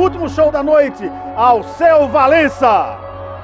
último show da noite, Alceu Valença.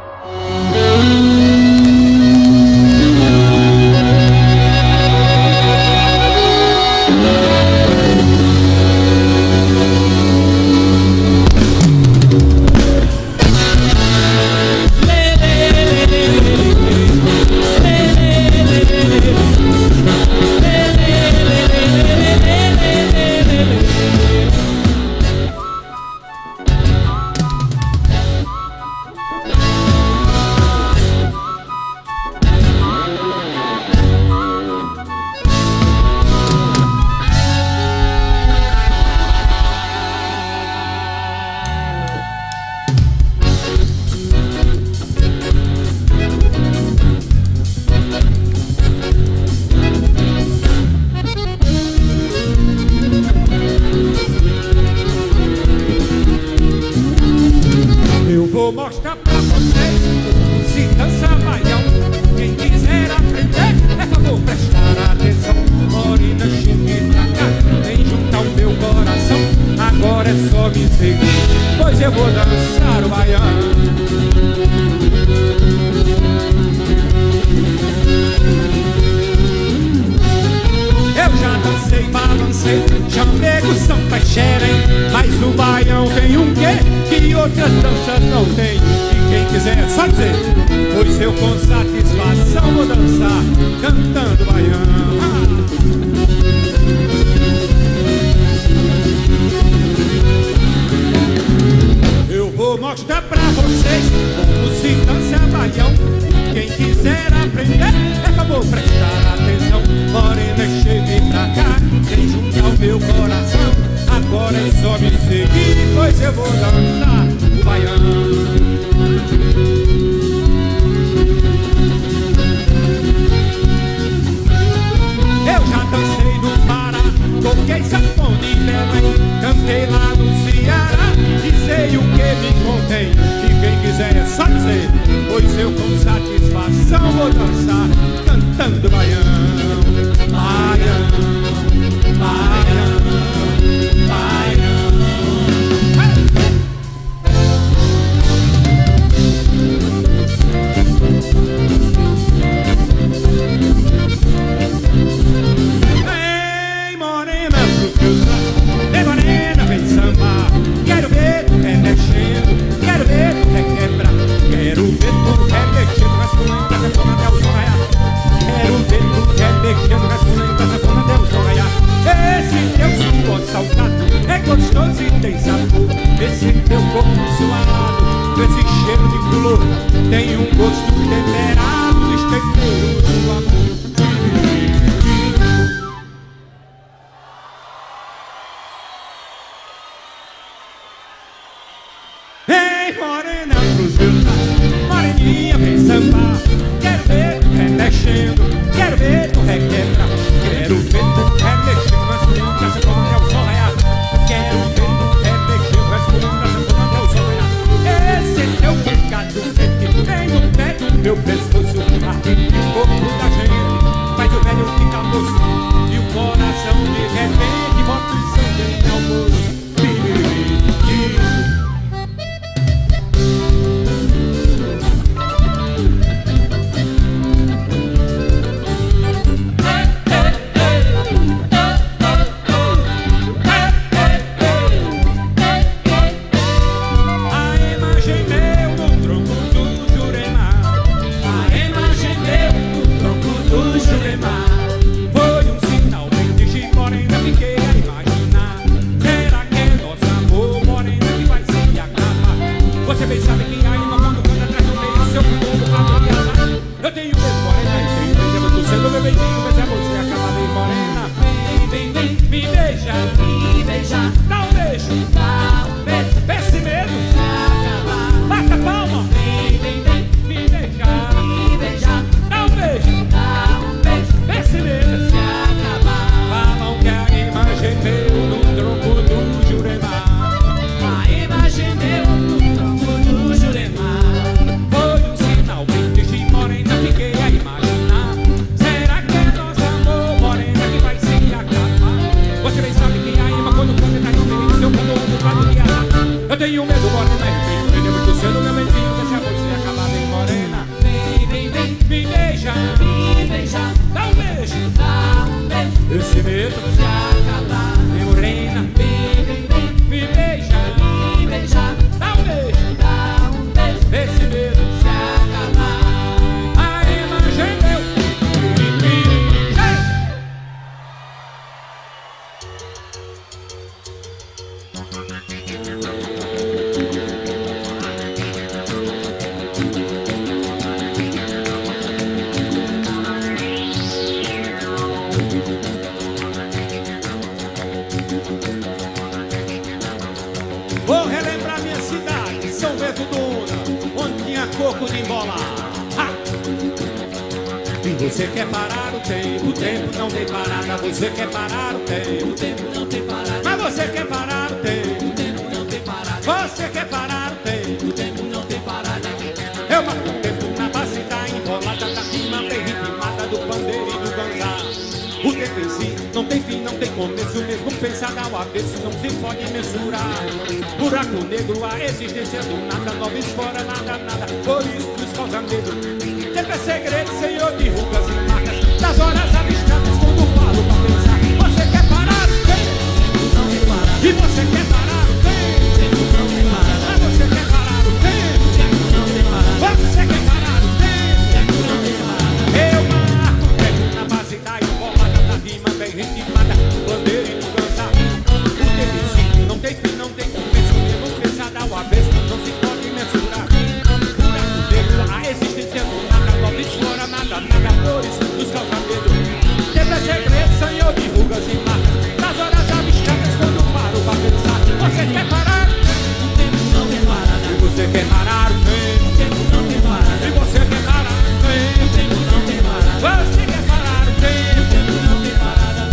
Vou mostrar pra vocês como se dança baião. Quem quiser aprender, é favor prestar atenção. Morena, chegue pra cá, vem juntar o meu coração. Agora é só me seguir, pois eu vou dançar o baião. Eu já dancei, balancei, chamego, samba e xerém. Mas o baião tem um quê que outras danças não tem. E quem quiser só dizer, pois eu com satisfação vou dançar cantando baião. Eu vou mostrar pra vocês como se dança baião. Quem quiser aprender, é favor prestar atenção. Morena, chegue pra cá, vem juntar o meu coração. Agora é só me seguir, pois eu vou dançar o baião. Eu já dancei no Pará, toquei sanfona em Belém, cantei lá no Ceará e sei o que me contém. E quem quiser é só dizer, pois eu com satisfação vou dançar cantando baião. Baião, baião, baião. Vem morena pros meus braços, vem morena, vem sambar. Quero ver tu remexendo, quero ver tu requebrar. Quero ver tu remexendo, mas tu não tá reforma até o sol raiar. Quero ver tu remexendo, mas tu não tá reforma até o sol raiar. Esse teu suor saltado é gostoso e tem sabor. Esse teu corpo suado, com esse cheiro de flor, tem um gosto temperado dos temperos do amor. Vem morena pros meus braços, moreninha vem sambar. Quero ver tu remexendo, quero ver tu requebrar. Quero ver tu remexendo, mas tu não tá como até o sol raiar. Quero ver tu remexendo, mas tu não tá como até o sol raiar. Esse teu pecado que vem no pé do meu pescoço, arrepia o corpo da gente, faz o velho ficar moço e o coração de repente bota o sangue em almoço. tenho medo, morena, vem muito cedo, meu beijinho, deixa você acabar bem morena. Vem, vem, vem, Me beija, me beija, dá um beijo, dá um beijo, esse medo se acabar. vem morena. Vem, vem, vem, Me beija, me beija, dá um beijo, dá um beijo, esse medo se acabar. aí manjeu. Vou relembrar minha cidade, São Bento do Una, onde tinha coco de embolar. Ha! E você quer parar o tempo não tem parada. Você quer parar o O tempo, tempo não tem parada, mas você quer parar o tempo. o tempo não tem parada, Você quer parar o tempo. o tempo não tem parada. Eu marco o tempo na base da embolada, da rima bem ritmada, do pandeiro e do gangá. O tempo em si não tem fim, não tem começo, mesmo pensado ao avesso, não se pode mensurar. Buraco negro, a existência do nada, nobres fora, nada, nada, por isso nos causa medo. Tempo é segredo, senhor de rugas e marcas, das horas avistadas quando falo pra pensar. Você quer parar o tempo, Não tem parada, e você quer parar o tempo, o tempo não tem parada, mas você quer parar o tempo, o tempo não tem parada, você quer parar o tempo. o tempo não tem parada. Eu marco o tempo na base da embolada, da rima bem ritmada, do bandeira e do dançar. O tempo em si não tem fim, não tem começo, mesmo pensado ao avesso, não se pode mensurar. Buraco negro, a existência do nada, nova explora nada, nada, flores, nos causa medo. Tempo é segredo, senhor de rugas e marcas, das horas avistadas quando paro pra pensar. Você quer parar? O tempo não tem parada, E você quer parar o tempo? o tempo não tem parada, E você quer parar o tempo? o tempo não tem parada, Você quer parar o tempo? o tempo não tem parada.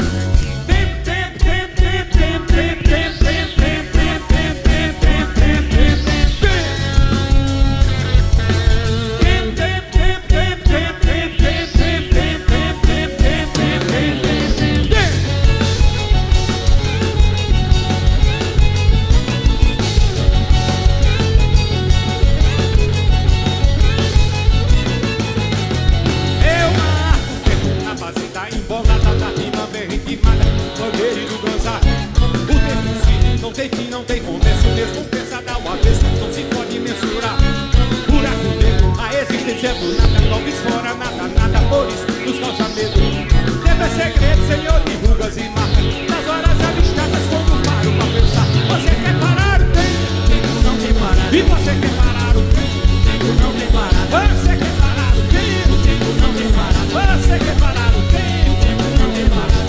Eu marco o tempo na base da embolada, da rima bem ritmada, bandeira e do dançar. O tempo em si não tem fim, não tem começo, mesmo pensado ao avesso, não se pode mensurar. Buraco negro, a existência do nada, nobres fora, nada, nada, por isso nos causa medo. Tempo é segredo, senhor de rugas e marcas, das horas avistadas quando paro pra pensar. Você quer parar o tempo? O tempo não tem parada, E você quer parar o tempo? o tempo não tem parada, Você quer parar o tempo? o tempo não tem parada, Você quer parar o tempo? o tempo não tem parada.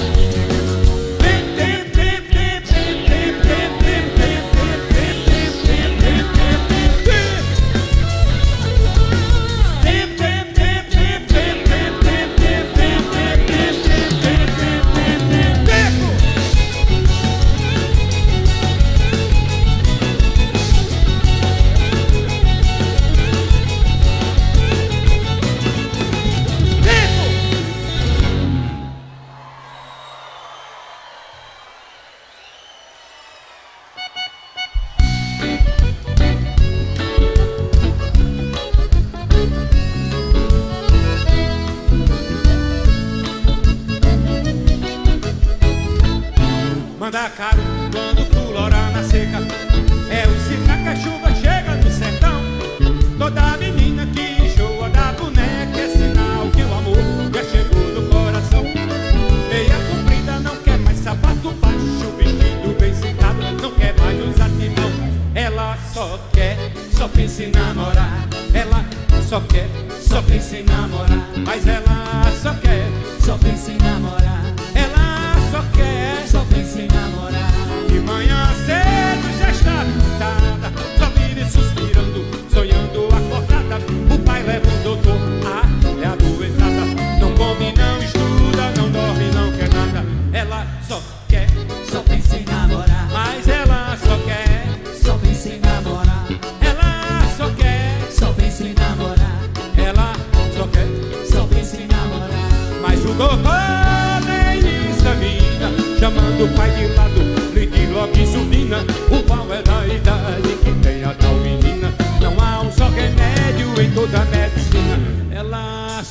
Manda caro quando florar na seca, é o sinal que a chuva chega no sertão. Toda menina que enjoa da boneca é sinal que o amor já chegou no coração. Meia comprida não quer mais sapato baixo, vestido bem sentado, não quer mais usar timão. Ela só pensa em namorar. Ela só quer, só pensa em namorar. Mas ela só quer, Só pensa em namorar, ela só quer. só pensa em namorar. De manhã cedo já está pintada, só vive suspirando, sonhando acordada. O pai leva o doutor, é adoentada. Não come, não estuda, não dorme, não quer nada. Ela só quer, Só pensa em namorar, mas ela só quer. só pensa em namorar, Ela só quer, só pensa em namorar, ela só quer. só pensa em namorar. Mas o doutor nem examina, chamando o pai de lado, lhe diz logo insubina. O pau é da idade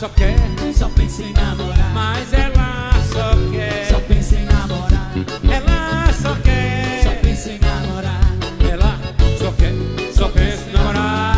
só quer, só pensa em namorar. mas ela só quer, Só pensa em namorar. ela só quer, Só pensa em namorar. ela só quer, só pensa em namorar.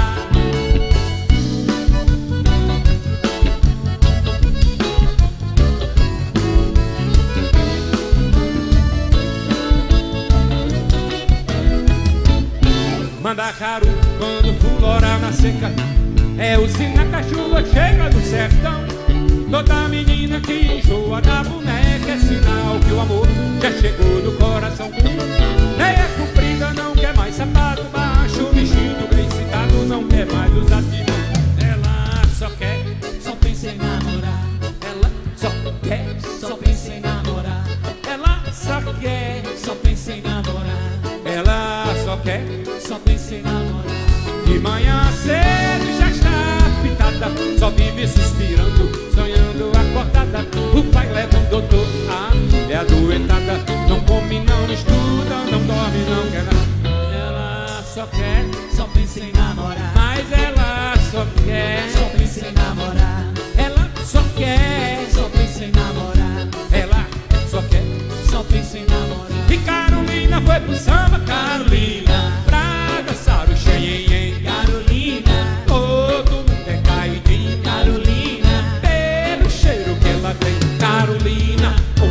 Manda caro quando fulora na seca, é o sinal que a chuva chega do sertão. Toda menina que enjoa da boneca é sinal que o amor já chegou no coração. Meia comprida não quer mais sapato baixo, vestido bem citado não quer mais usar timão. Ela só quer, Só pensa em namorar. ela só quer, Só pensa em namorar. ela só quer, Só pensa em namorar. ela só quer. Só pensa em namorar. De manhã cedo já está pitada, só vive suspirando, sonhando acordada. O pai leva um doutor, a filha adoentada, não come, não estuda, não dorme, não quer nada. Ela só quer, Só pensa em namorar. mas ela só quer, Só pensa em namorar. ela só quer, Só pensa em namorar. ela só quer. Só pensa em namorar. E Carolina foi pro samba, Carolina, pra dançar o xenhenhen. Carolina, Todo mundo é caidinho, Carolina, pelo cheiro que ela tem. Carolina,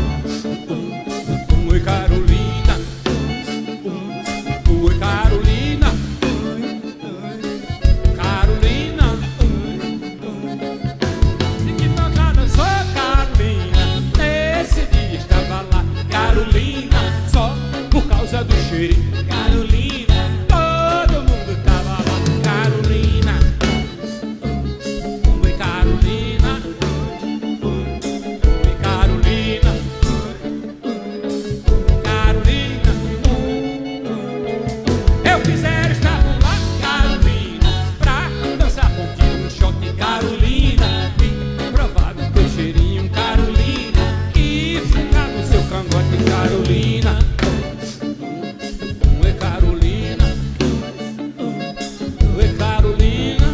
oi Carolina, oi Carolina, Carolina, e que tocada só Carolina. Esse dia estava lá, Carolina, só por causa do cheirinho. Carolina, Todo mundo tava lá, Carolina, oi Carolina, oi Carolina, Carolina. Eu quisera estar por lá, Carolina, pra dançar contigo um shot, Carolina, e provar do teu cheirinho, Carolina, e ficar no seu cangote, Carolina. Oi Carolina, oi Carolina,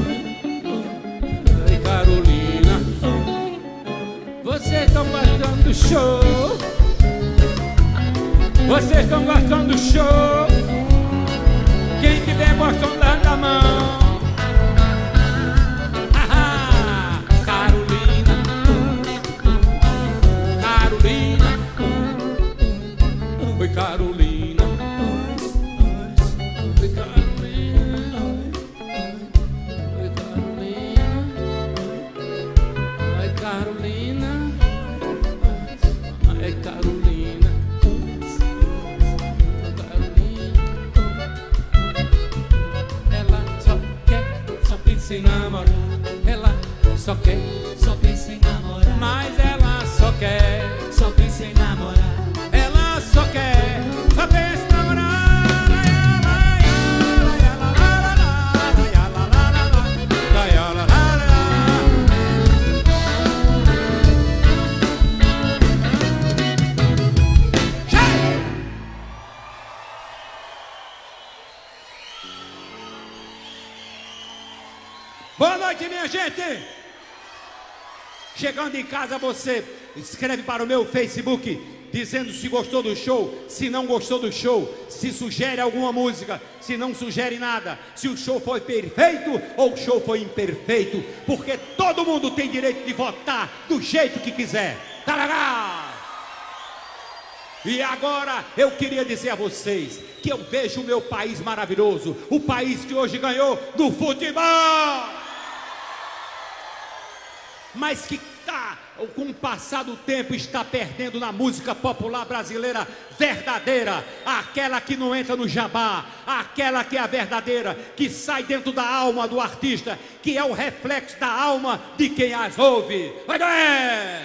oi Carolina. Vocês estão gostando do show? Vocês estão gostando do show? Quem tiver gostando, levanta a mão. Ah, Carolina, Carolina, oi Carolina, oi Carolina, oi Carolina, oi Carolina, oi Carolina, Carolina. Ela só quer, só pensa em namorar. Ela só quer, só pensa em namorar. mas ela só quer. Só pensa em namorar. Ela só quer, só pensa em namorar. Boa noite, minha gente! Chegando em casa, você escreve para o meu Facebook dizendo se gostou do show, se não gostou do show, se sugere alguma música, se não sugere nada, se o show foi perfeito ou o show foi imperfeito, porque todo mundo tem direito de votar do jeito que quiser. Tá legal? E agora eu queria dizer a vocês que eu vejo o meu país maravilhoso, o país que hoje ganhou do futebol, mas que com o passar do tempo está perdendo na música popular brasileira verdadeira, aquela que não entra no jabá, aquela que é a verdadeira, que sai dentro da alma do artista, que é o reflexo da alma de quem as ouve. Vai doer!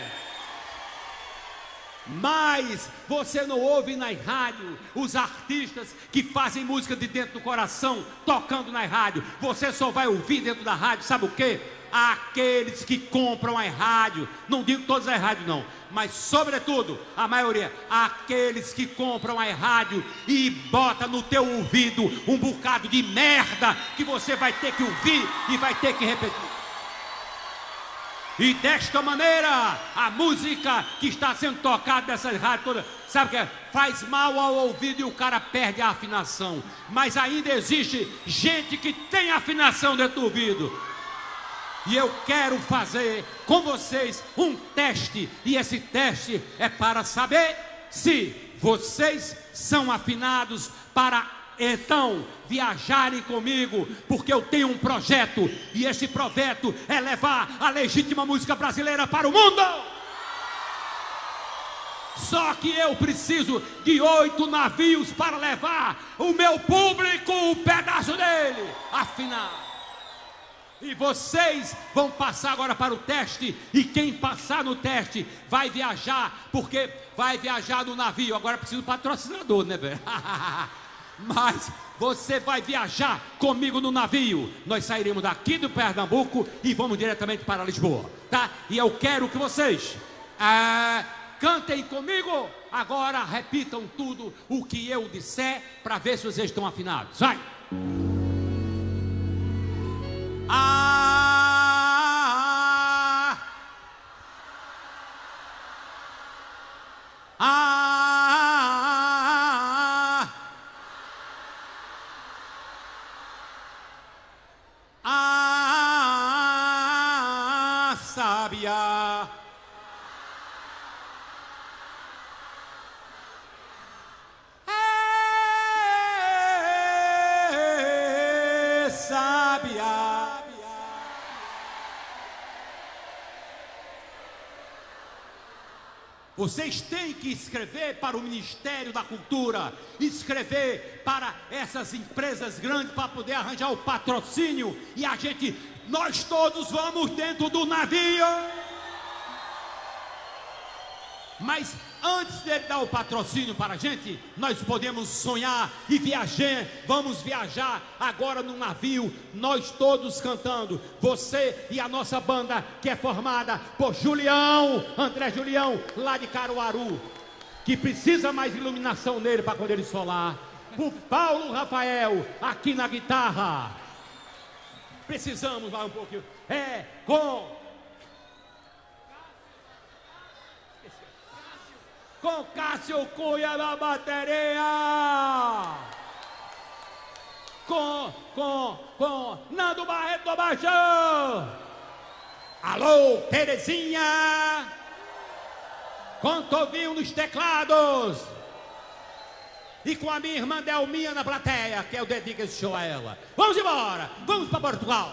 Mas você não ouve na rádio os artistas que fazem música de dentro do coração tocando na rádio. Você só vai ouvir dentro da rádio, sabe o quê? Aqueles que compram a rádio, não digo todos a rádio não, mas sobretudo a maioria, aqueles que compram a rádio e bota no teu ouvido um bocado de merda que você vai ter que ouvir e vai ter que repetir. E desta maneira, a música que está sendo tocada nessas rádios todas, sabe o que é? Faz mal ao ouvido e o cara perde a afinação. Mas ainda existe gente que tem afinação dentro do ouvido. E eu quero fazer com vocês um teste. E esse teste é para saber se vocês são afinados para então viajarem comigo, porque eu tenho um projeto, e esse projeto é levar a legítima música brasileira para o mundo. Só que eu preciso de 8 navios para levar o meu público, um pedaço dele, afinal. E vocês vão passar agora para o teste, e quem passar no teste vai viajar, porque vai viajar no navio. Agora preciso de patrocinador, né, velho? Mas você vai viajar comigo no navio. Nós sairemos daqui do Pernambuco e vamos diretamente para Lisboa, tá? E eu quero que vocês cantem comigo. Agora repitam tudo o que eu disser para ver se vocês estão afinados. Vai! Sábia. Sábia. Vocês têm que escrever para o Ministério da Cultura, escrever para essas empresas grandes para poder arranjar o patrocínio, e nós todos vamos dentro do navio. Mas antes de dar o patrocínio para a gente, nós podemos sonhar e viajar. Vamos viajar agora no navio, nós todos cantando. Você e a nossa banda, que é formada por Julião, André Julião, lá de Caruaru, que precisa mais iluminação nele para quando ele solar. O Paulo Rafael, aqui na guitarra. Precisamos lá um pouquinho. Com Cássio Cunha na bateria, com Nando Barreto do baixo. Alô, Terezinha, com Tovinho nos teclados, e com a minha irmã Delminha na plateia, que eu dedico esse show a ela. Vamos embora, vamos para Portugal.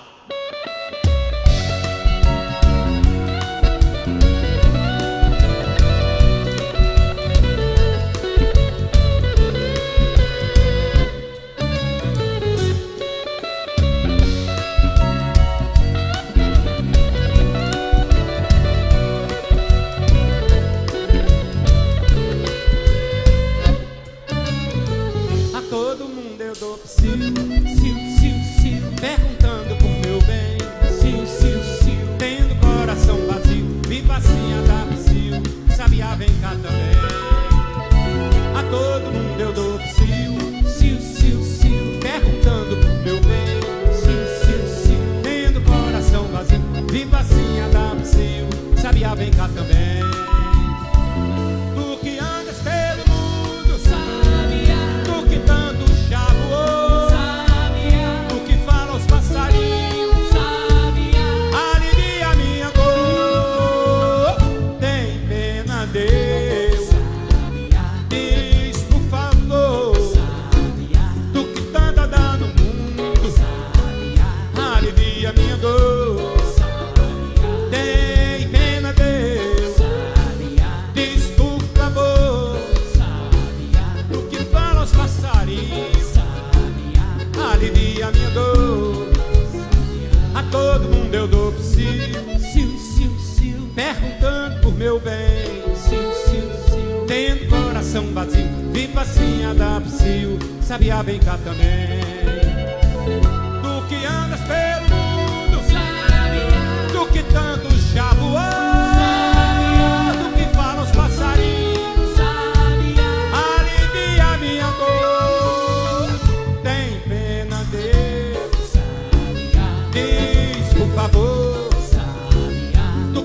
Perguntando por meu bem, tendo coração vazio, viva assim a dar psil, sabiá vem cá também. A todo mundo eu dou psil, perguntando por meu bem, tendo coração vazio, viva assim a dar psil, sabiá vem cá também. Tu que andas pelo mundo, sabiá, tu que tanto chabuou, passarinho, sabiá, alivia minha dor, tem pena Deus, sabiá, diz por favor, sabiá, tu que tá dando no mundo, sabiá, alivia minha dor, sabiá, tem pena Deus, sabiá, diz por favor, sabiá, tu que fala aos passarinhos, sabiá, alivia minha dor. A todo mundo eu dou psil, perguntando por meu bem, tendo coração vazio, viva assim a dar psil, sabiá vem cá também. Tu que andas pelo mundo, sabiá, tu que tanto chabuou, tu que fala aos passarinhos, sabiá, alivia minha dor, tem pena Deus, sabiá, diz por favor, sabiá, tu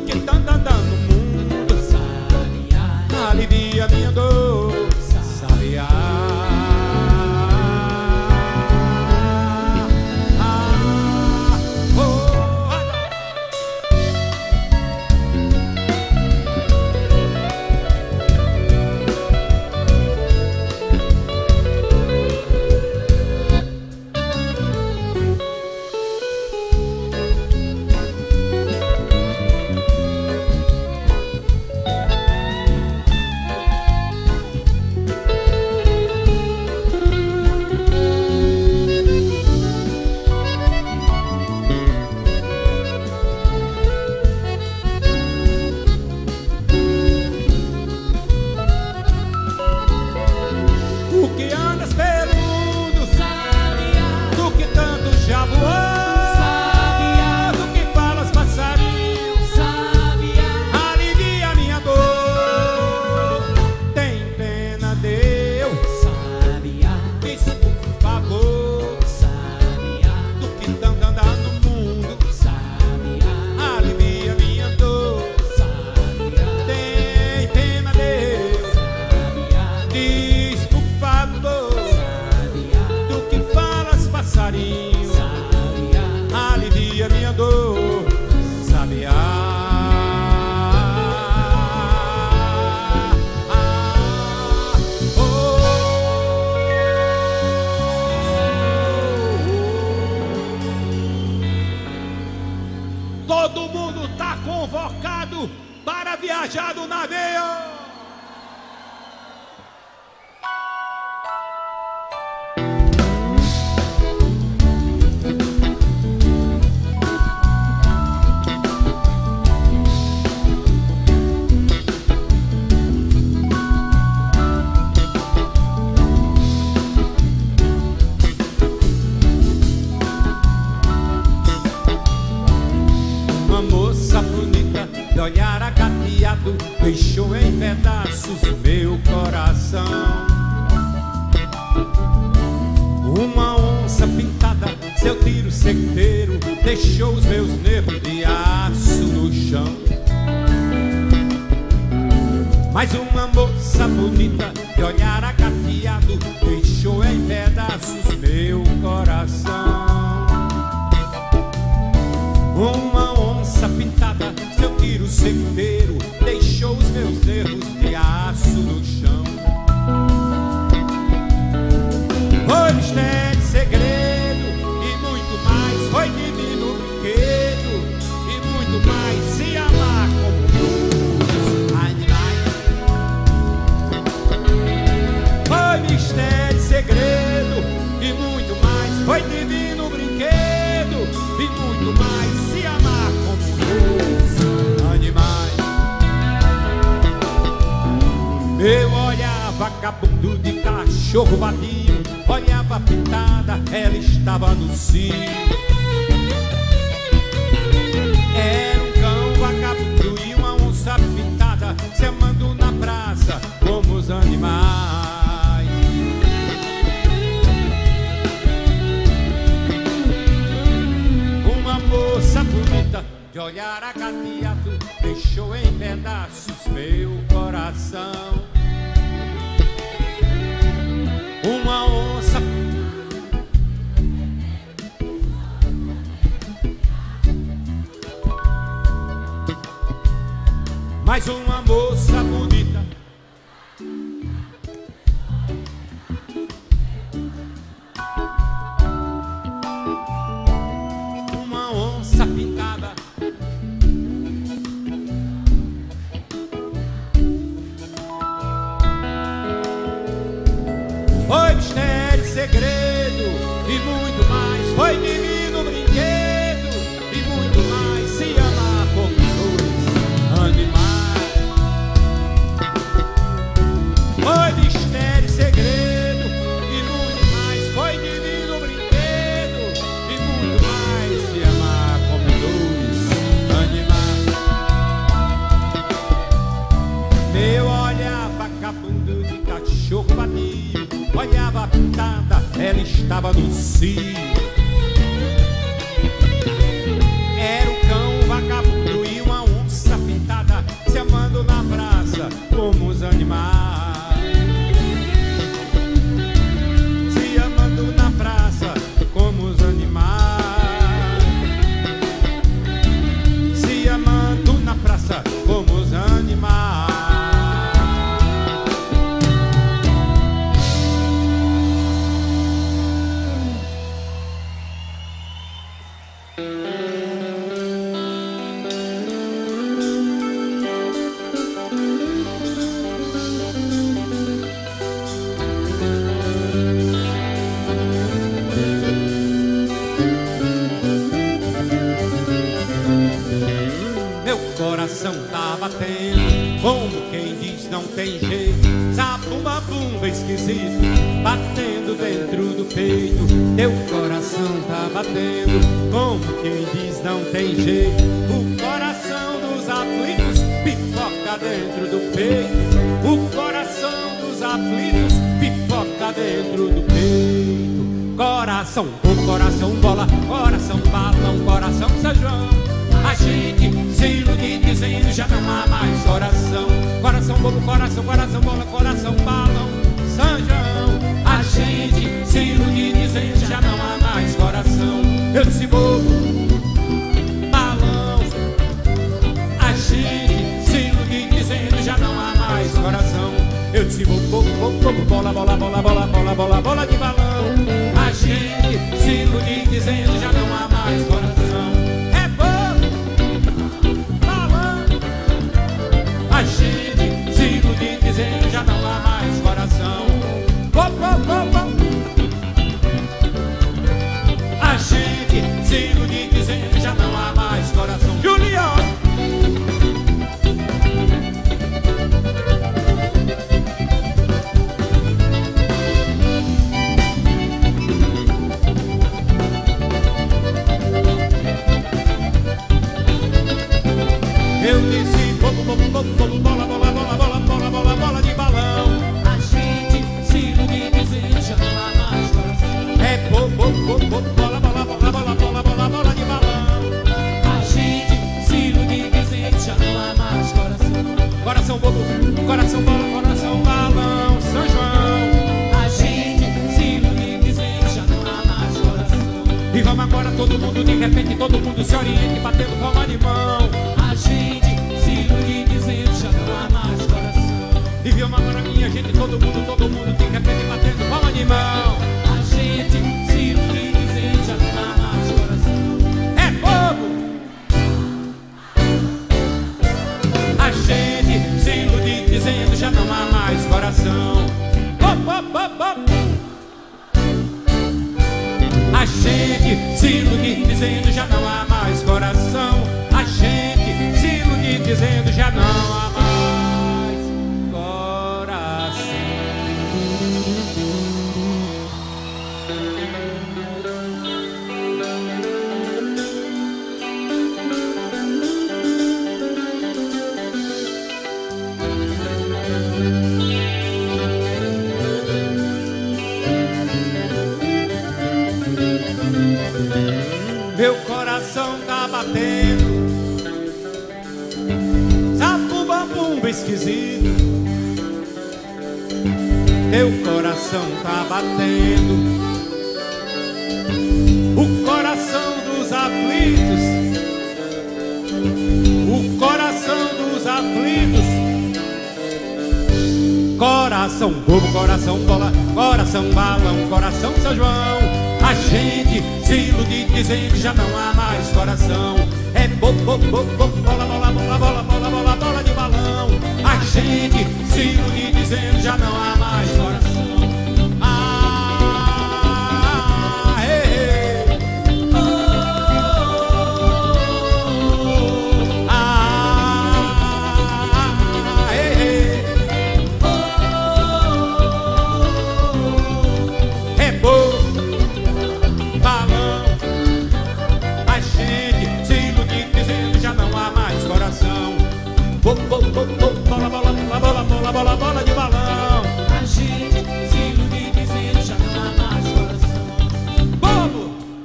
passarinho, sabiá, alivia minha dor, sabiá. Todo mundo tá convocado para viajar do navio. De olhar agateado, deixou em pedaços meu coração. Uma onça pintada, seu tiro certeiro, deixou os meus nervos de aço no chão. Mas uma moça bonita, de olhar agateado, deixou em pedaços meu coração. Uma onça pintada, seu tiro certeiro, deixou os meus nervos de aço no chão. Foi mistério, segredo e muito mais. Foi divino brinquedo e muito mais. Se amar como animais. Foi mistério, segredo e muito mais. Foi divino brinquedo e muito mais. Se amar como animais. Eu olhava vagabundo de cachorro vadio, olhava pintada, ela estava no cio. Era um cão vagabundo e uma onça pintada, se amando na praça como os animais. Uma moça bonita, de olhar agateado, deixou em pedaços meu coração. Uma onça mais uma moça bonita, uma onça pintada, foi mistério, segredo e muito mais. Foi divino brinquedo e muito mais. Se amar como dois animais. Foi mistério, segredo e muito mais. Foi divino brinquedo e muito mais. Se amar como dois animais. Meu olhar vagabundo de cachorro vadio, olhava pintada, ela estava no cio. Era um cão vagabundo e uma onça pintada, se amando na praça como os animais. Se amando na praça como os animais. Se amando na praça como os animais. Coração tá batendo, como quem diz não tem jeito. Zabumba bumba esquisito, batendo dentro do peito. Teu coração tá batendo, como quem diz não tem jeito. O coração dos aflitos pipoca dentro do peito. O coração dos aflitos pipoca dentro do peito. Coração, o coração bola, coração balão, coração São João. A gente se ilude dizendo já não há mais coração. Coração bolo, coração, coração bola, coração balão, São João. A gente se ilude dizendo já não há mais coração. Eu disse bobo, balão. A gente se ilude dizendo já não há mais coração. Eu disse bobo, bola, bola, bola, bola, bola, bola, bola de balão. A gente se ilude dizendo já não há mais coração. É bobo, balão. A gente se ilude dizendo já não há mais coração. A gente se ilude dizendo já não há mais coração. Juliano. Eu disse bobo, bobo, bobo, bobo, bola, bola, bola, bola, bola, bola, bola de balão. A gente se ilude dizendo já não há mais coração. É bobo, bobo, bobo, bola, bola, bola, bola, bola, bola, bola de balão. A gente se ilude dizendo já não há mais coração. Coração bobo, coração bola, coração balão, São João. A gente se ilude dizendo já não há mais coração. E vamos agora todo mundo, de repente todo mundo se oriente, batendo palma de mão. A gente se ilude dizendo já não há mais coração. E viu agora minha gente, todo mundo, de repente batendo palma de mão. A gente se ilude dizendo já não há mais coração. É bobo. A gente se ilude dizendo já não há mais coração. A gente se ilude dizendo já não há mais coração. A gente se ilude dizendo já não há mais coração. Meu coração tá batendo, zabumba esquisito. Teu coração tá batendo, o coração dos aflitos, o coração dos aflitos. Coração bobo, coração bola, coração balão, coração São João. A gente se ilude dizendo já não há mais coração. É bobo, bobo, bobo, bola, bola, bola, bola, bola, bola, bola de balão. A gente se ilude dizendo já não há mais coração. Ah, ei, ei. Ah, ei, ei. É bobo, balão. A gente se ilude dizendo já não há mais coração. Bola, bola, bola, bola, bola, bola, bola de balão. A gente se ilude dizendo já não há mais coração. Bobo.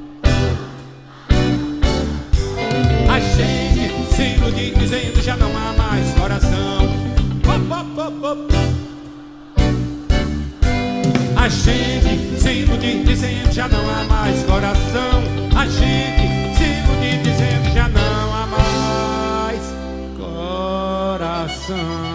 A gente se ilude dizendo já não há mais coração. A gente se ilude dizendo já não há mais coração. A gente se ilude dizendo já não há mais coração.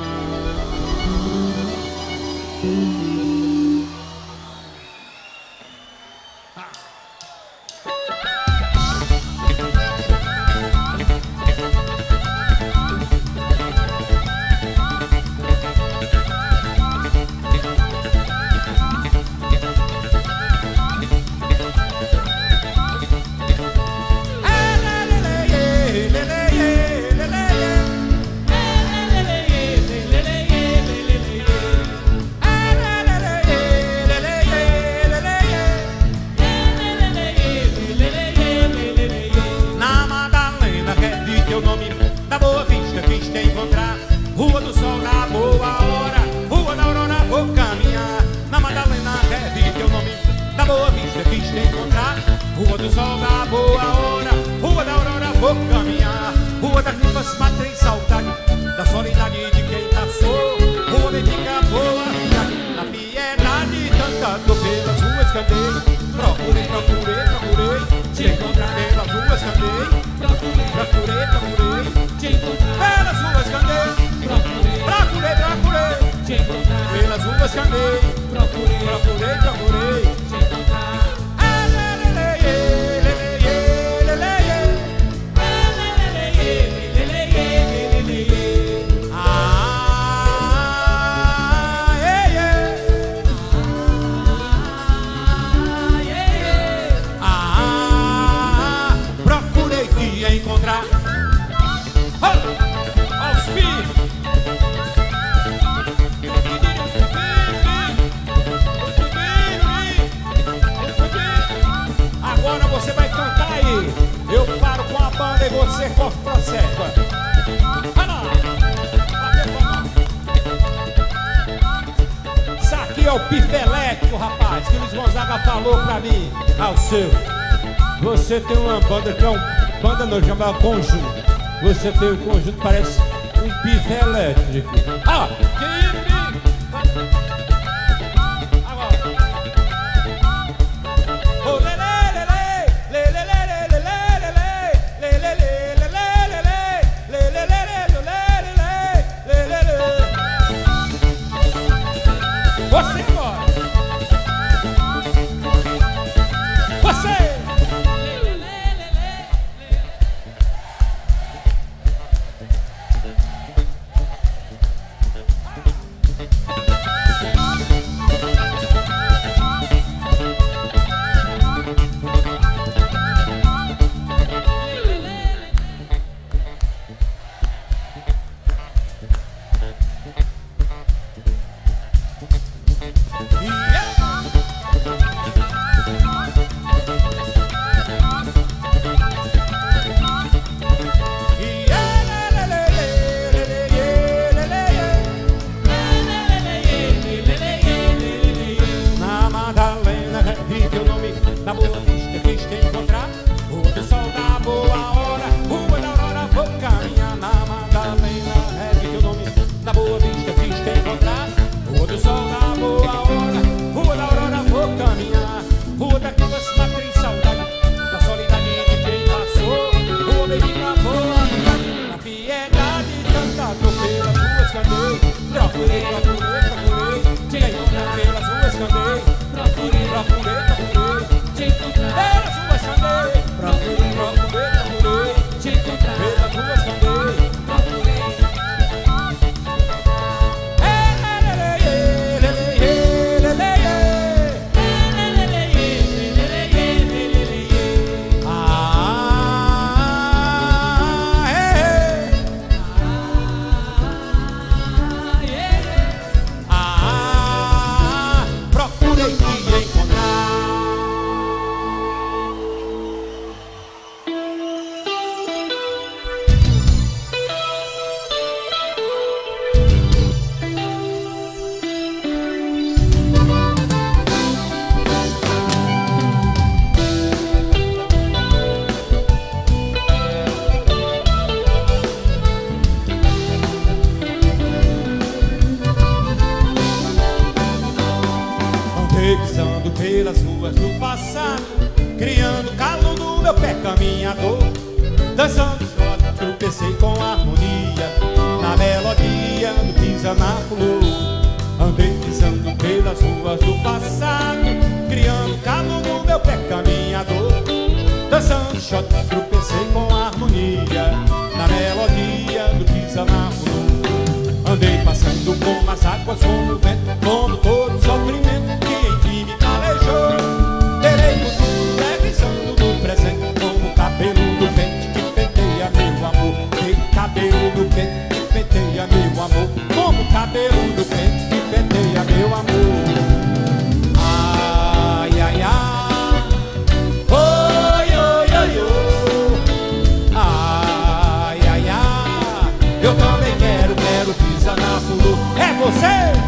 Rua do Sol da Boa Hora, Rua da Aurora vou caminhar. Rua das Nuvens, Pátria e Saudade, da solidade de quem passou. Rua Bendiga, boa vida, na piedade, cantando pelas ruas cantei. Procurei te encontrar. é o pife elétrico, rapaz, que o Luiz Gonzaga falou pra mim. Ah, o seu. Você tem uma banda que é um banda não, chama conjunto. Você tem um conjunto, parece um pife elétrico. Ah, que pelas ruas do passado, criando calo no meu pé caminhador. Dançando shot, tropecei com harmonia na melodia do pisa na flor. Andei pisando pelas ruas do passado, criando calo no meu pé caminhador. Dançando shot, tropecei com harmonia na melodia do pisa na flor. Andei passando como as águas, como o vento, como todo sofrimento que em ti me calejou. Terei o futuro deslizando no presente, como o cabelo do vento que penteia meu amor. Tem cabelo do vento que penteia meu amor, como o cabelo do vento que penteia meu amor. Ai, ai, ai, oi, oi, oi, oi. Ai, ai, ai, eu também quero pisar na flor. É você!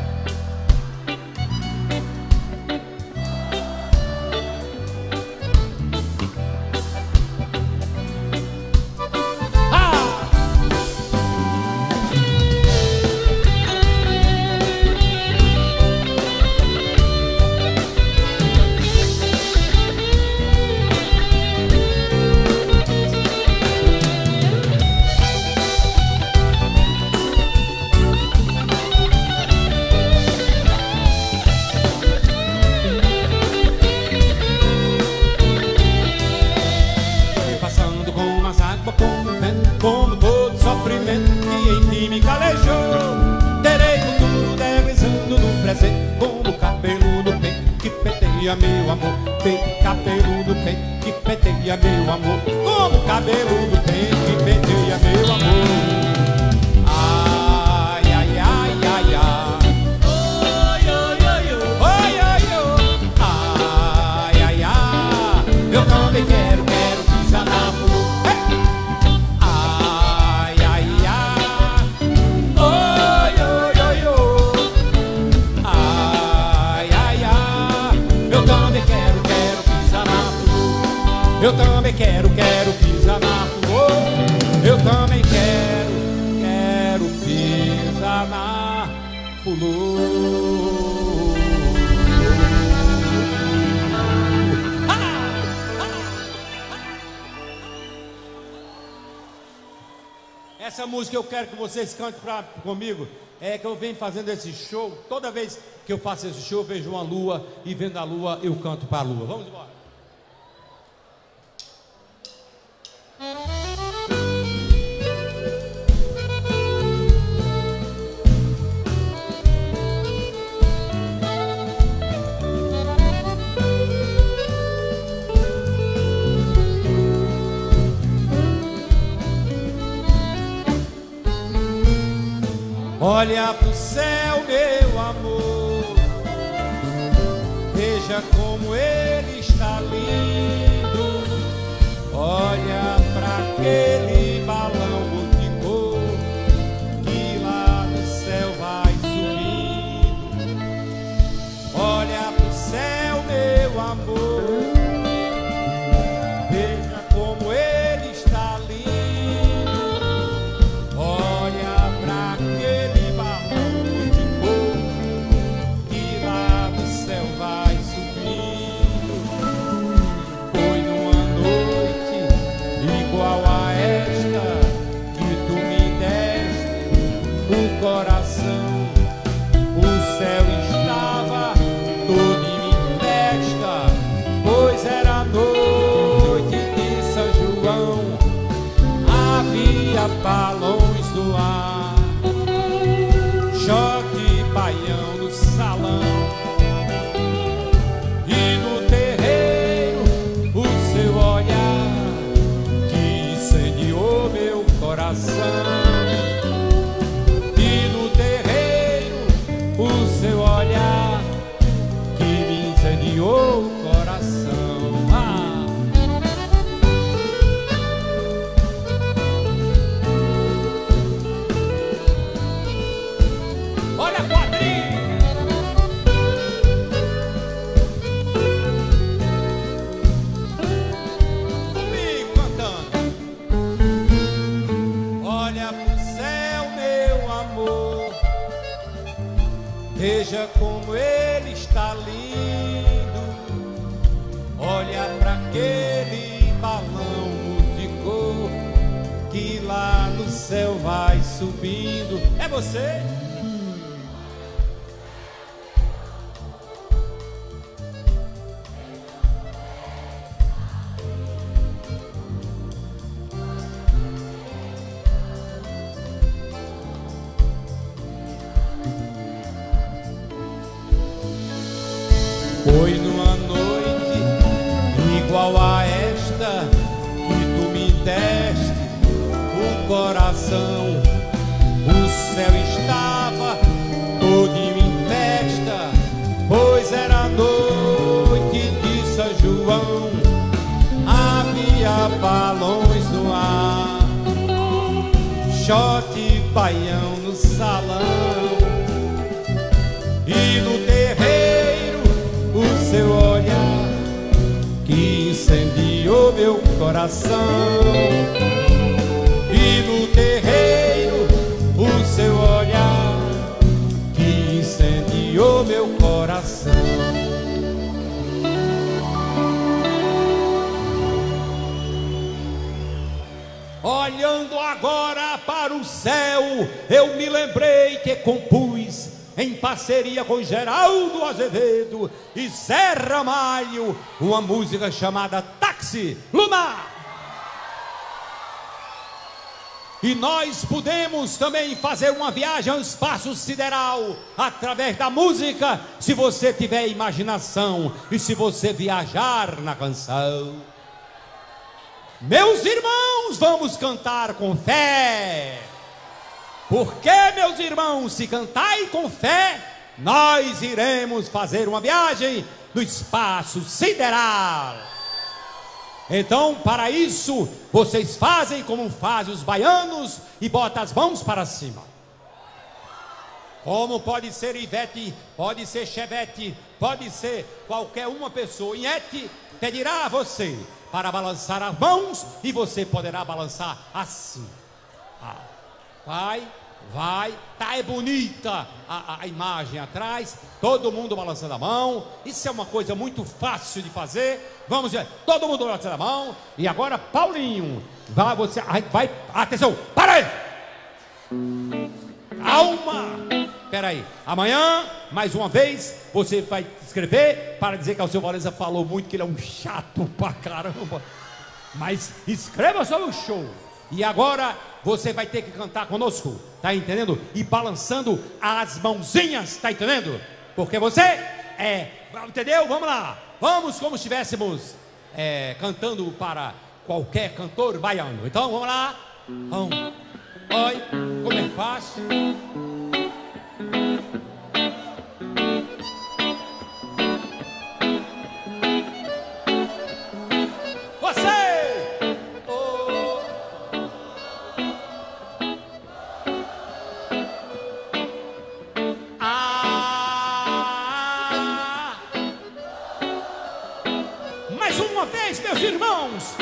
Como todo sofrimento que em ti me calejou. Terei futuro deslizando no presente, como o cabelo do peito que penteia meu amor. Tem cabelo do peito que penteia meu amor, como o cabelo do peito que penteia meu amor. Ai, ai, ai, ai, ai. Oi, oi, oi, oi. Oi, oi, oi. Ai, ai, ai, eu também quero pisar na flor. Eu também quero pisar na flor. Eu também quero pisar na flor. Essa música eu quero que vocês cantem comigo. É que eu venho fazendo esse show. Toda vez que eu faço esse show, eu vejo uma lua. E vendo a lua, eu canto para a lua. Vamos embora. Olha pro céu, meu amor, veja como ele está lindo. Olha pra aquele balão multicor que lá no céu vai subindo. Olha pro céu, meu amor, veja como ele está lindo. Olha pra aquele coração, o céu estava todo em festa, pois era noite de São João. Havia balões no ar, choque baião no salão, e no terreiro o seu olhar que incendiou meu coração. Seu olhar que me incendiou o coração. Olha a quadrilha. Comigo cantando. Olha pro céu, meu amor, veja como ele está lindo. Olha pra aquele balão multicor que lá no céu vai subindo. É você? Foi numa noite igual a esta que tu me deste o coração. O céu estava todo em festa, pois era noite de São João. Havia balões no ar, chote baião no salão, e no terreiro o seu olhar que incendiou meu coração. E no terreiro o seu olhar que incendiou meu coração. Olhando agora para o céu, eu me lembrei que compus em parceria com Geraldo Azevedo e Zé Ramalho uma música chamada Táxi Lunar. E nós podemos também fazer uma viagem ao espaço sideral através da música, se você tiver imaginação e se você viajar na canção. Meus irmãos, vamos cantar com fé. Porque, meus irmãos, se cantai com fé, nós iremos fazer uma viagem no espaço sideral. Então, para isso, vocês fazem como fazem os baianos e botam as mãos para cima. Como pode ser Ivete, pode ser Chevette, pode ser qualquer uma pessoa. Inhete pedirá a você para balançar as mãos e você poderá balançar assim. Vai, tá é bonita a imagem atrás, todo mundo balançando a mão. Isso é uma coisa muito fácil de fazer. Vamos ver, todo mundo balançando a mão. E agora, Paulinho, vai, atenção, para aí! Calma! Peraí, amanhã, mais uma vez, você vai escrever para dizer que o seu Valença falou muito, que ele é um chato pra caramba. Mas escreva sobre o show. E agora você vai ter que cantar conosco, tá entendendo? E balançando as mãozinhas, tá entendendo? Porque você entendeu? Vamos lá, vamos como se estivéssemos cantando para qualquer cantor baiano. Então vamos lá, vamos. Oi, como é fácil. Meus irmãos,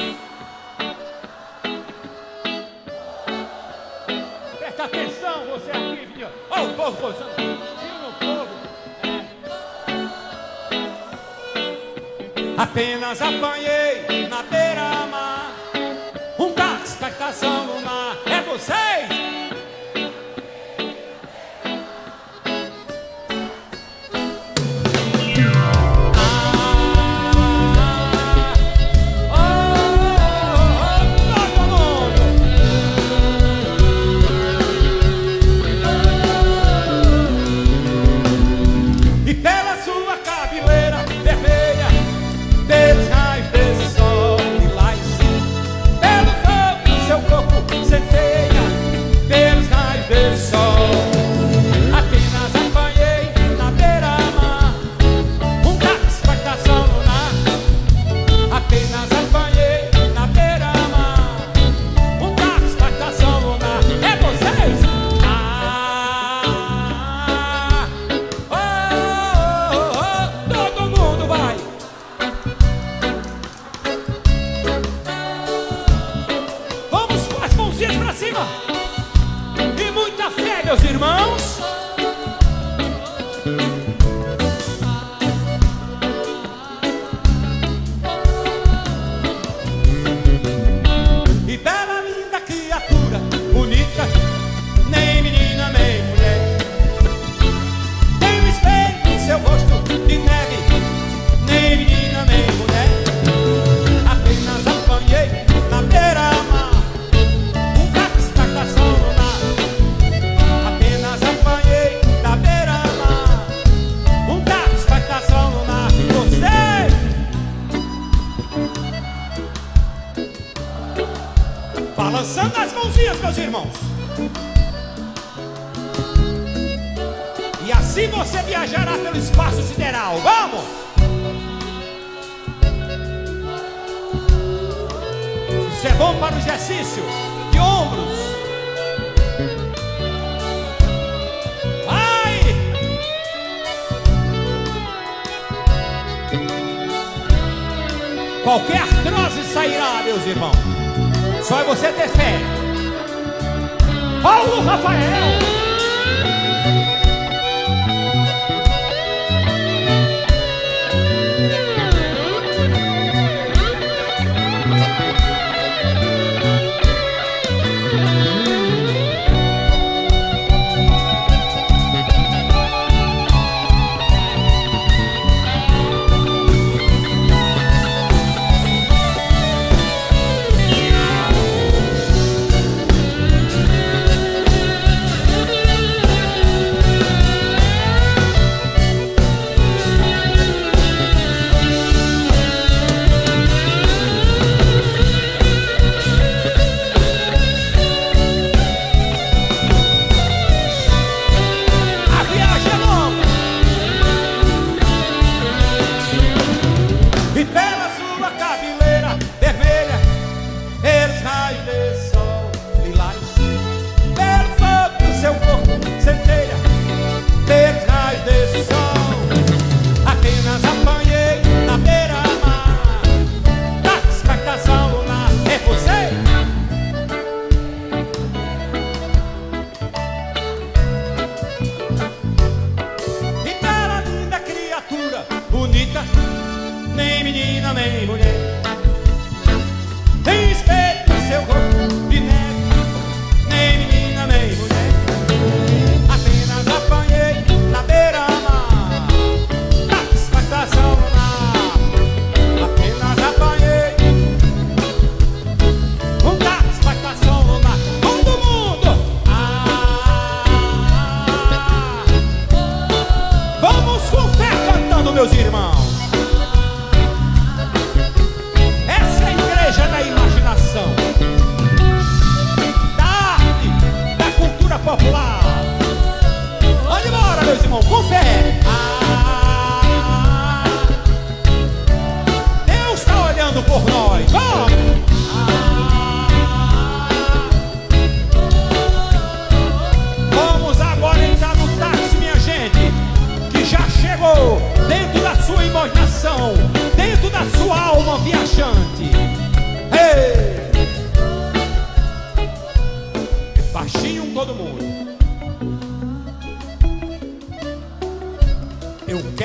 presta atenção, você aqui, filho. Olha o povo gozando, tira no povo. Apenas apanhei na beira-mar um táxi, expectação no mar. É vocês? Meus irmãos, e bela, linda criatura, bonita, nem menina, nem mulher. Tem um espelho no seu rosto de neve, nem menina, nem mulher. Apenas apanhei na beira-mar um gato expectação no mar. Balançando as mãozinhas, meus irmãos. E assim você viajará pelo espaço sideral. Vamos! Isso é bom para o exercício de ombros. Vai! Qualquer artrose sairá, meus irmãos. Só é você ter fé. Paulo Rafael.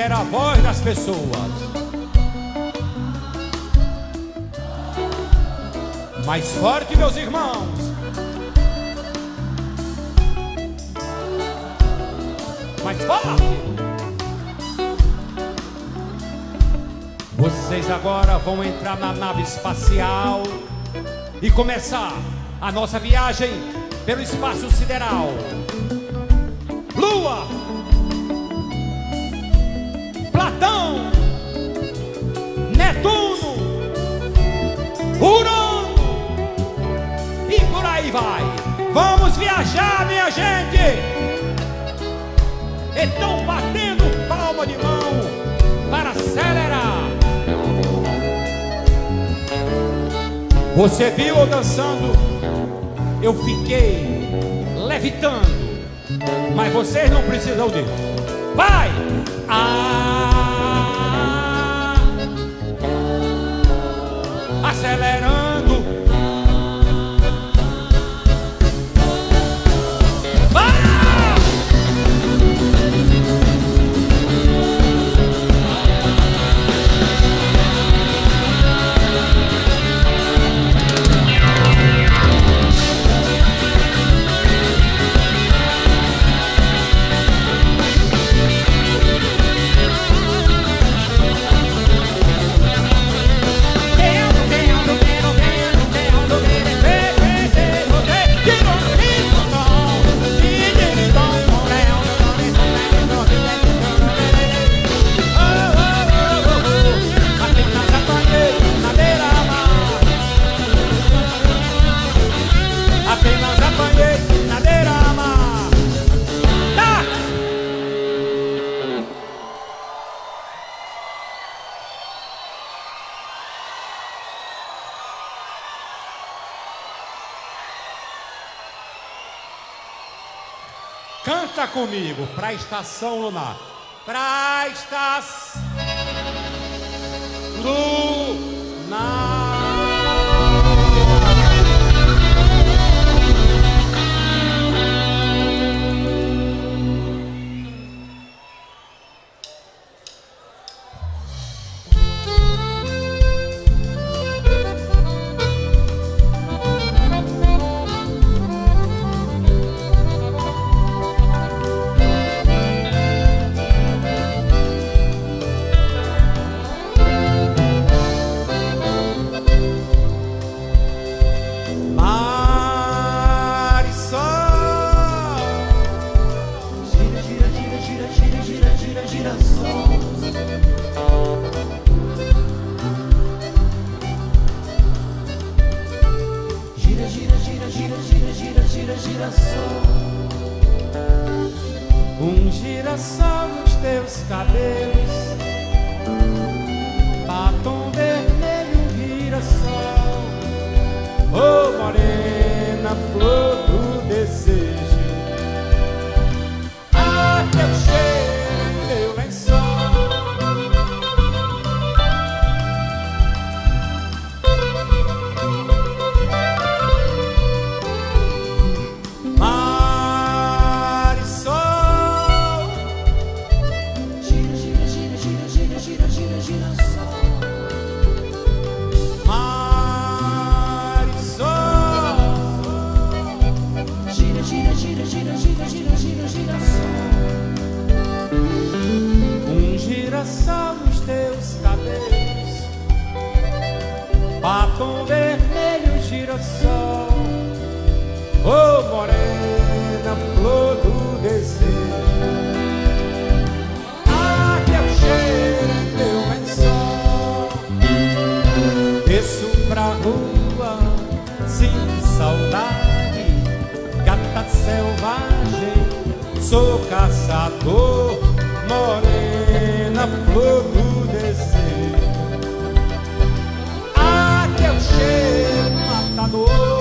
quero a voz das pessoas. Mais forte, meus irmãos. Mais forte. Vocês agora vão entrar na nave espacial e começar a nossa viagem pelo espaço sideral. Lua, Platão, Netuno, Urano e por aí vai. Vamos viajar, minha gente! Então batendo palma de mão para acelerar. Você viu eu dançando? Eu fiquei levitando, mas vocês não precisam disso. Vai! Acelerando. Canta comigo, pra estação lunar. Pra estação lunar. Um girassol nos teus cabelos, batom vermelho, girassol. Oh, morena, flor do desejo, ah, teu cheiro, meu lençol. Um girassol nos teus cabelos, batom vermelho, girassol. Oh, morena, flor do desejo, ah, teu cheiro, teu lençol. Desço pra rua, sinto saudade, gata selvagem, sou caçador, morena, flor do desejo, ah, teu cheiro matador.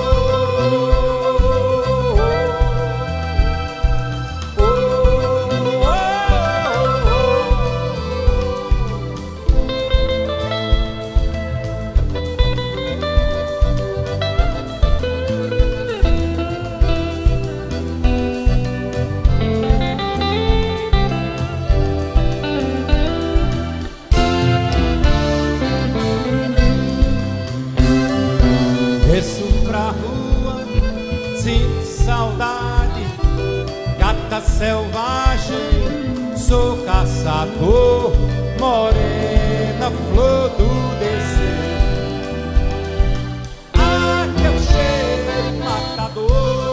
Desço pra rua, sinto saudade, gata selvagem, sou caçador, morena, flor do desejo. Ah, teu cheiro matador.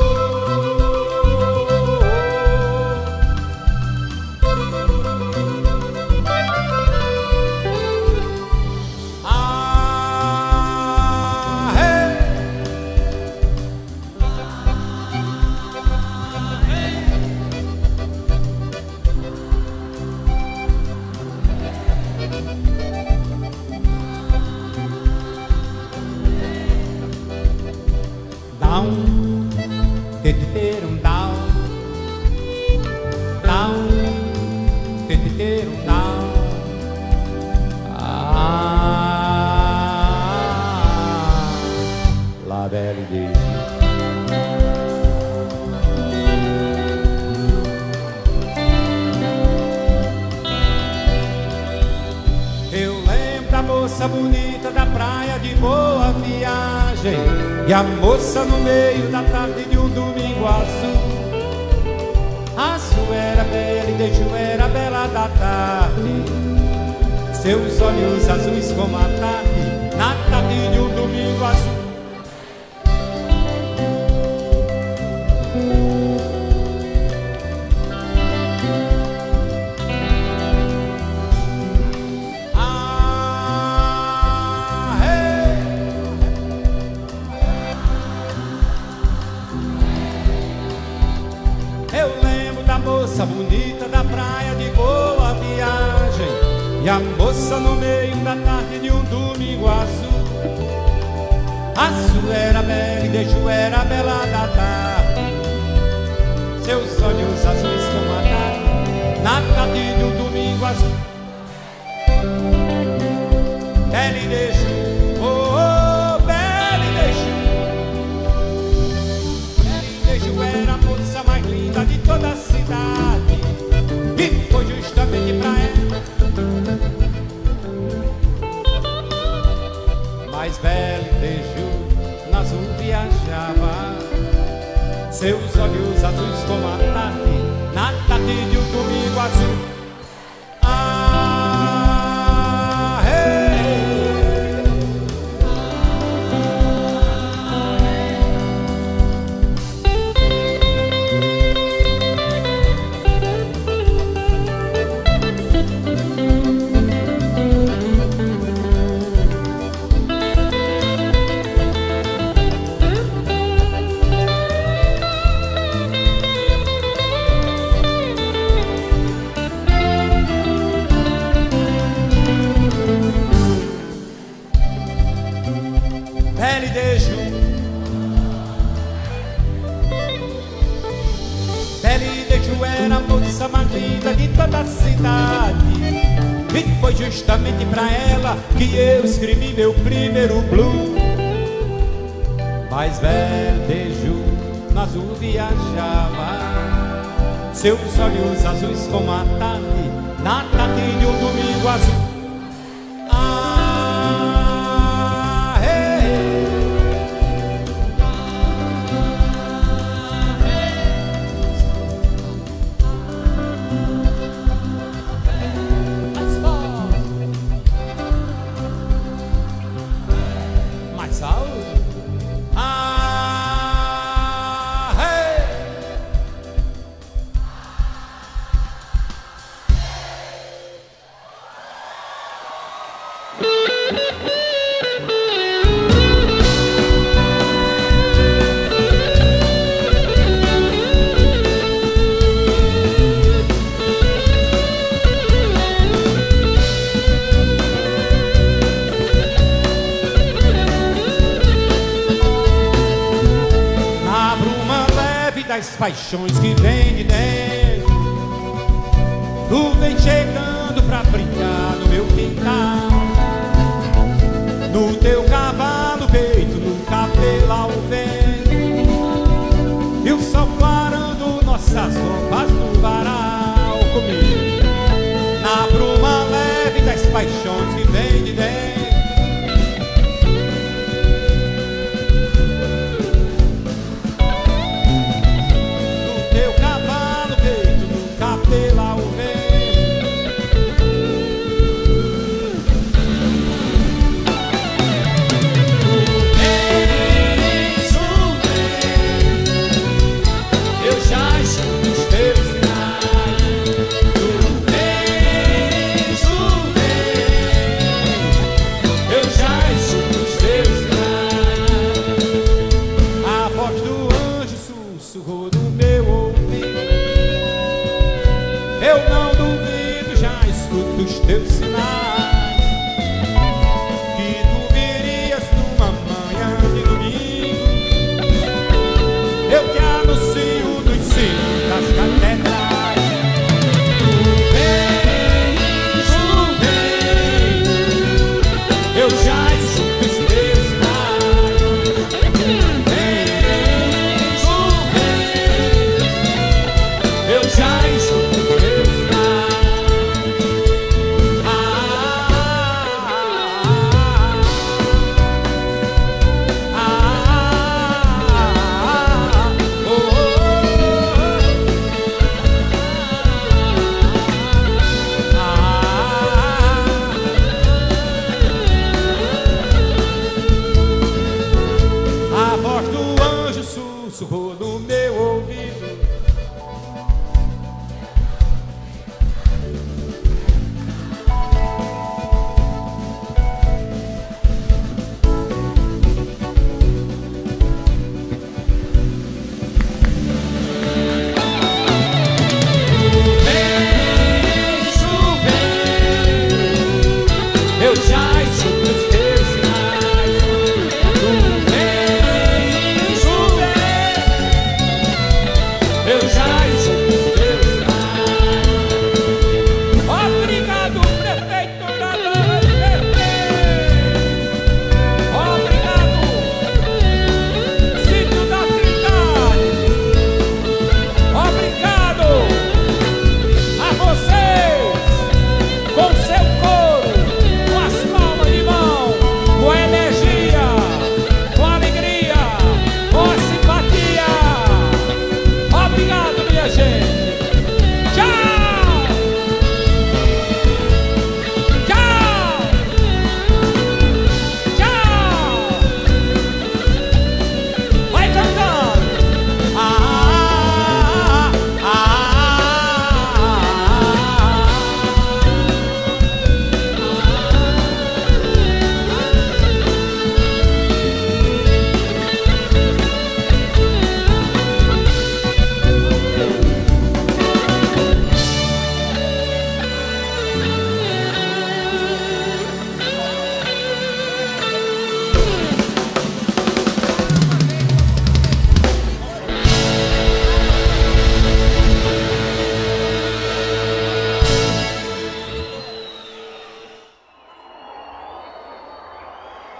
Bonita da praia de Boa Viagem, e a moça no meio da tarde de um domingo azul. Azul era bela e Deju era bela da tarde, seus olhos azuis como a tarde, na tarde de um domingo azul. Moça bonita da praia de Boa Viagem, e a moça no meio da tarde de um domingo azul. Azul era bela e Deju era bela da tarde, seus olhos azuis como a tarde, na tarde de um domingo azul. Bela e Deju, oh, oh, Bela e Deju. Bela e Deju era a moça mais linda de toda a cidade, e foi justamente pra ela. Mas Bela e Deju no azul viajava, seus olhos azuis como a tarde, na tarde de um domingo azul. Bela e Deju, Bela e Deju era a moça mais linda de toda a cidade, e foi justamente pra ela que eu escrevi meu primeiro blues. Mas Bela e Deju no azul viajava, seus olhos azuis como a tarde, na tarde de um domingo azul. Das paixões que vem de dentro, tu vem chegando pra brincar no meu quintal, no teu cavalo peito, no cabelo ao vento, e o sol clarando nossas roupas no varal comigo, na bruma leve das paixões que vem de dentro.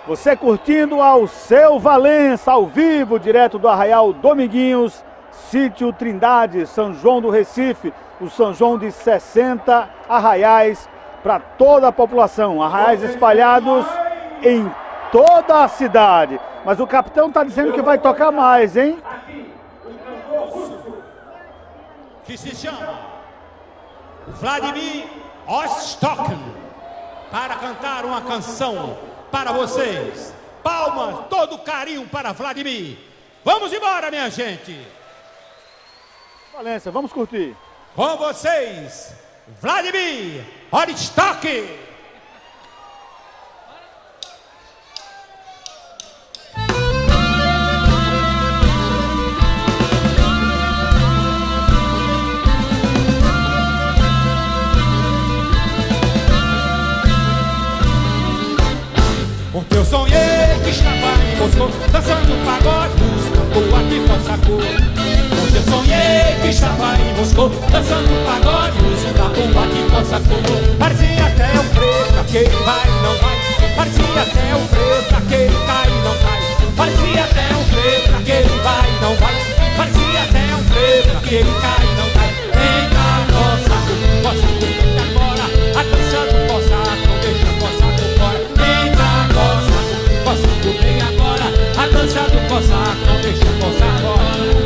Você curtindo ao Seu Valença, ao vivo, direto do Arraial Dominguinhos, Sítio Trindade, São João do Recife, o São João de 60 arraiais para toda a população, arraiais espalhados em toda a cidade. Mas o capitão está dizendo que vai tocar mais, hein? Que se chama Vladimir Ostocken, para cantar uma canção para vocês. Palmas, todo carinho para Vladimir. Vamos embora, minha gente. Valença, vamos curtir. Com vocês, Vladimir Ostocken. Porque eu sonhei que estava em Moscou, dançando pagode, boa que fossa cor. Porque eu sonhei que estava em Moscou, dançando pagode, boa que fossa cor. Parecia até um preto, aquele vai e não vai. Parecia até um preto, aquele cai e não cai. Parecia até um preto, aquele vai e não vai. Parecia até um preto, aquele cai e não cai. Vem cá, nossa, posso curtir agora. A dança do coçaco, não deixa o coçaco fora. Vem cá, posso bem agora, a dança do coçaco, não deixa eu coçar agora.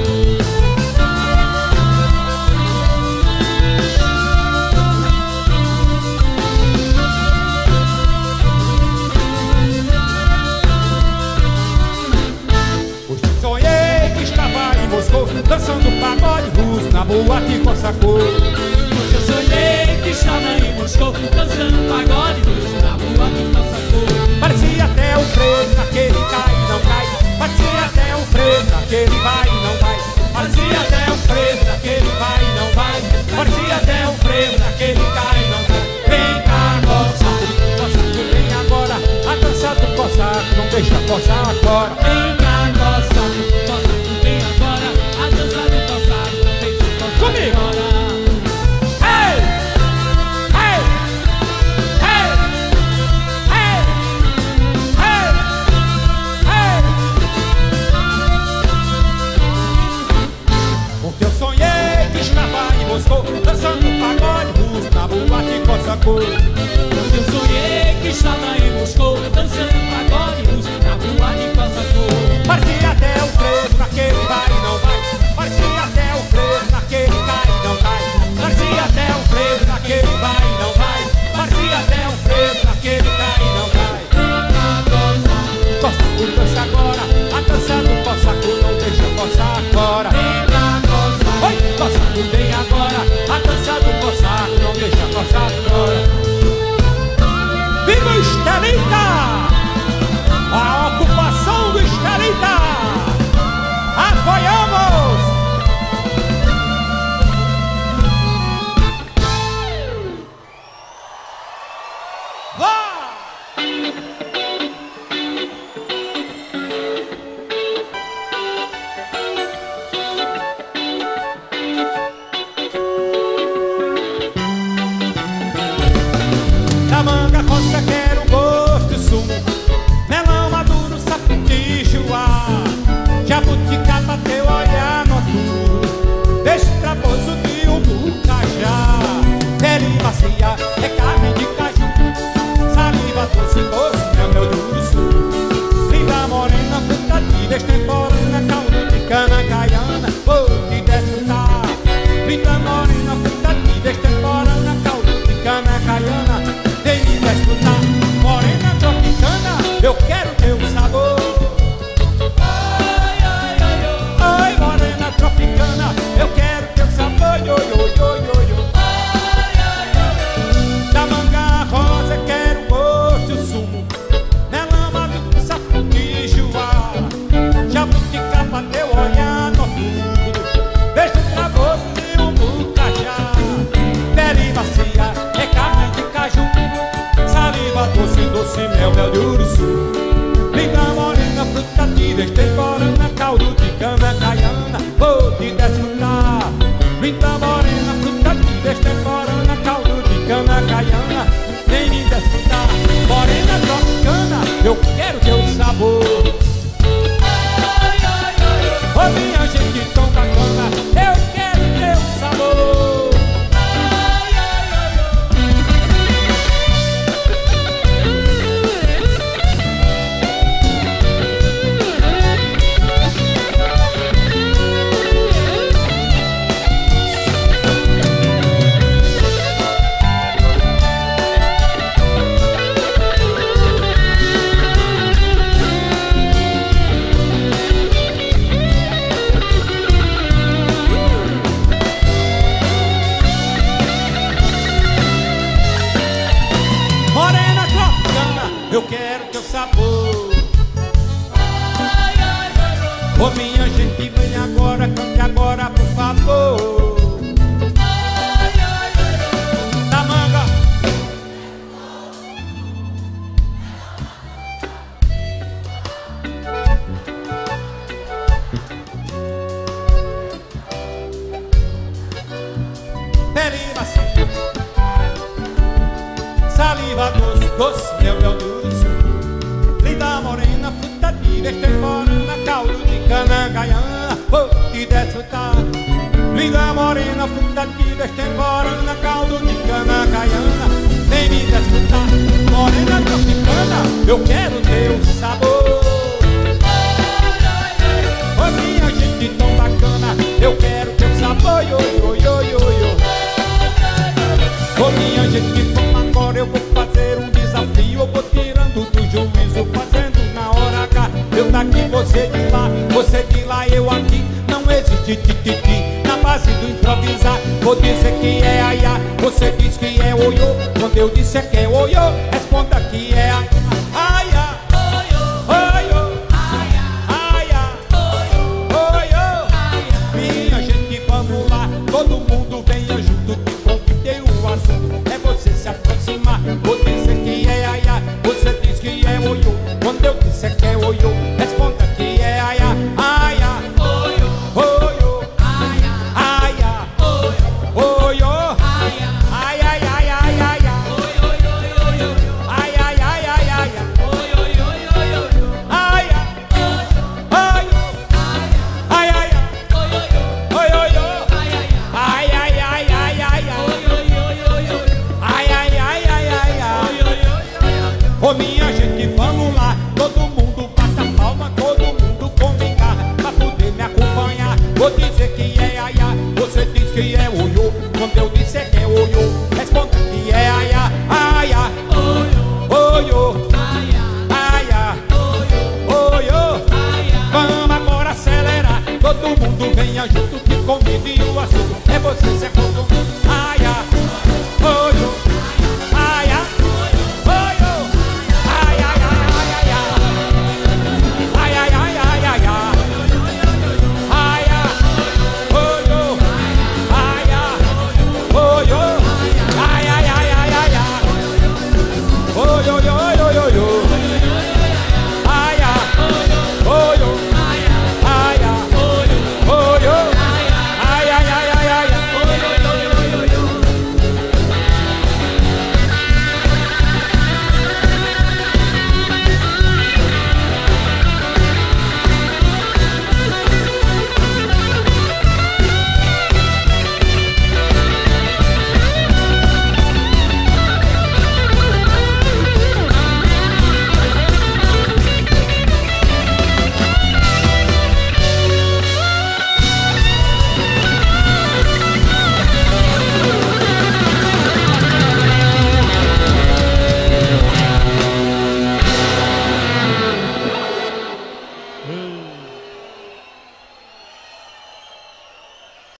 Hoje sonhei que estava em Moscou, dançando pagode russo na boate Cossacô. Hoje eu sonhei que estava em Moscou, dançando pagode russo na boate Cossacô. Parecia até um preto, aquele cai e não cai. Parecia até um preto, aquele vai e não vai. Parecia até um preto, aquele vai e não vai. Parecia até um preto, aquele cai e não cai. Vem cá, coçaco, vem agora. A dança do coçaco, não deixa coçar agora. Vem cá, coçaco, vem agora. A dança do coçaco, não deixa coçar agora. Ei! Ei! Ei! Porque eu sonhei que estava em Moscou, dançando pagode russo na boate Cossacô. Porque eu sonhei que estava em Moscou, dançando pagode russo na boate Cossacô. Parecia até um preto, naquele vai e não vai. Parecia até um preto, naquele cai e não cai. Parecia até um preto, naquele vai e não vai. Parecia até um preto, naquele cai e não cai. Cossacô, dança agora, a dança do Cossacô, não deixa eu coçar agora. Oi, Cossacô, vem agora, a dança do Cossacô, não deixa coçar agora. Viva Estelita! A ocupação do Estelita! Apoiamos! Vá! Ô minha gente, vem agora, cante agora, por favor. Na manga. Pele macia, saliva doce, doce, mel doce. Linda morena, fruta de extemporânea, caldo de cana gaiana, vou te desfrutar. Linda morena, fruta de extemporânea, caldo de cana gaiana, vem me desfrutar. Morena tropicana, eu quero teu sabor. Ô minha gente tão bacana, eu quero teu sabor, yo, yo, yo, yo, yo. Ô minha gente, vamos agora, eu vou fazer um desafio. Eu vou tirando do juízo, fazendo na hora H. Eu daqui, você de lá, eu aqui. Não existe tititi na base do improvisar. Vou dizer que é aiá, você diz que é oiô. Quando eu disser que é oiô, responda que é aiá. Oiô, aiá, oiô. Minha gente, vamos lá, todo mundo venha junto, que convidei o assunto. É você se aproximar, vou dizer que é aiá, você diz que é oiô. Quando eu disser que é oiô, responda que é aiá. Aiá, oiô, oiô, aiá, oiô, aiá, ai, ai, ai, ai, ai, ai, ai, ai, ai, ai, ai, ai, ô minha gente, vamos lá, todo mundo bata palma, todo mundo come garra, pra poder me acompanhar. Vou dizer que é aiá, você diz que é oiô. Quando eu disser que é oiô, responda que é aiá. Aiá, oiô, aiá, oiô. Vamos agora acelerar, todo mundo venha junto, que convide